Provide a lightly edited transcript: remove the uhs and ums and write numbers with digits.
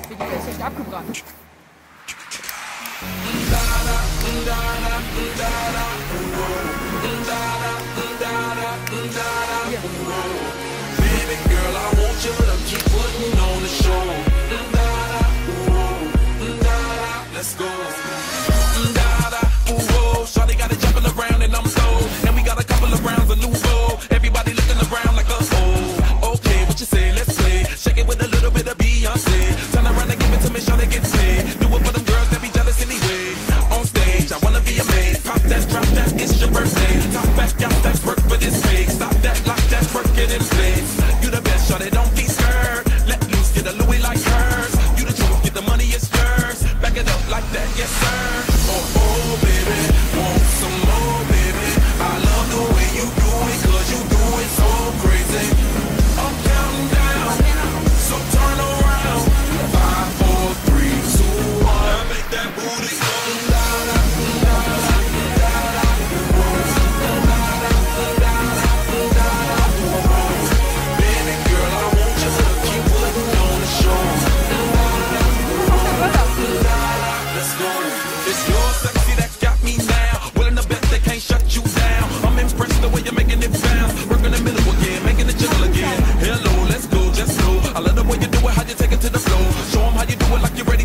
Spaghetti ist echt abgebrannt. Baby girl, I want you to keep putting on the show. Let's go. Shawty got it jumping around and I'm sold. And we got a couple of rounds of Nouveau. Everybody looking around like a oh. Okay, what you say? Let's play. Shake it with a little bit of Beyonce. Turn around and give it to me, Shawty get paid. Do it for them girls that be jealous anyway. On stage, I wanna be amazed. Pop that, drop that, it's your birthday. Top back, got that work for this fake. Stop that, lock that, work it in place. You the best, Shawty, don't be scared. Let loose, get a Louis like hers. You the truth, get the money, it's yours. Back it up like that, yes sir. Oh, baby, want some more, baby. I love the way you do it, cause you do it so crazy. I'm counting down, so turn around. 5, 4, 3, 2, 1. Make that booty go. Baby girl, I want you to keep putting on the show. Let's go. It's your sexy that got me now. Willing to bet they can't shut you down. I'm impressed the way you're making it bounce. Work in the middle again, making it jiggle again. Hello, let's go, just go. I love the way you do it, how you take it to the floor. Show 'em how you do it like you're ready.